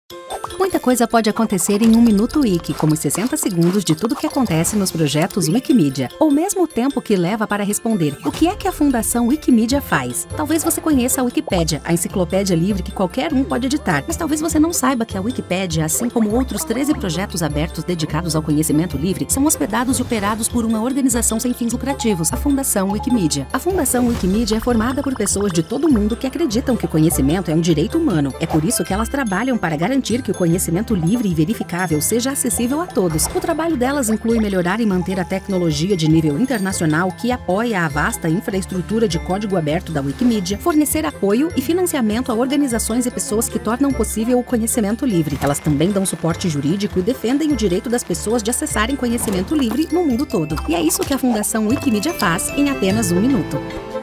Muita coisa pode acontecer em 1 minuto Wiki, como os 60 segundos de tudo que acontece nos projetos Wikimedia, ou mesmo o tempo que leva para responder o que é que a Fundação Wikimedia faz. Talvez você conheça a Wikipédia, a enciclopédia livre que qualquer um pode editar, mas talvez você não saiba que a Wikipédia, assim como outros 13 projetos abertos dedicados ao conhecimento livre, são hospedados e operados por uma organização sem fins lucrativos, a Fundação Wikimedia. A Fundação Wikimedia é formada por pessoas de todo mundo que acreditam que o conhecimento é um direito humano. É por isso que elas trabalham para garantir que o conhecimento livre e verificável seja acessível a todos. O trabalho delas inclui melhorar e manter a tecnologia de nível internacional que apoia a vasta infraestrutura de código aberto da Wikimedia, fornecer apoio e financiamento a organizações e pessoas que tornam possível o conhecimento livre. Elas também dão suporte jurídico e defendem o direito das pessoas de acessarem conhecimento livre no mundo todo. E é isso que a Fundação Wikimedia faz em apenas 1 minuto.